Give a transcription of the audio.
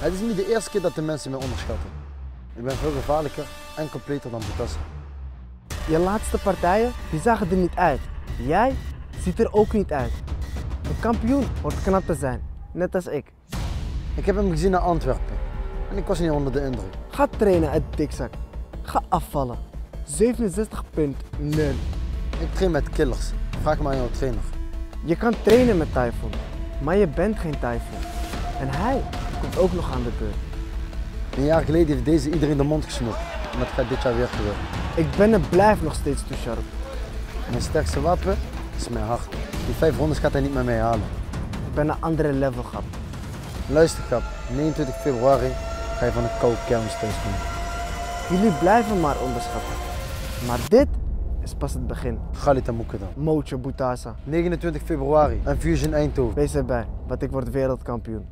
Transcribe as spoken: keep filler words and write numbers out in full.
Het is niet de eerste keer dat de mensen mij onderschatten. Ik ben veel gevaarlijker en completer dan Butassa. Je laatste partijen, die zagen er niet uit. Jij ziet er ook niet uit. Een kampioen hoort knap te zijn, net als ik. Ik heb hem gezien naar Antwerpen en ik was niet onder de indruk. Ga trainen uit de dikzak. Ga afvallen. zevenenzestig punt nul. Ik train met killers. Vraag maar aan jouw trainer. Je kan trainen met Typhoon, maar je bent geen Typhoon. En hij komt ook nog aan de beurt. Een jaar geleden heeft deze iedereen de mond gesnoept. En dat gaat dit jaar weer gebeuren. Ik ben en blijf nog steeds too sharp. Mijn sterkste wapen is mijn hart. Die vijf rondes gaat hij niet met mij halen. Ik ben een andere level, grap. Luister, grap. negenentwintig februari ga je van een koude kermis thuis komen. Jullie blijven maar onderschatten. Maar dit is pas het begin. Galit Amoeke dan. Mocho Butassa. negenentwintig februari en Fusion Eindhoven. Wees erbij, want ik word wereldkampioen.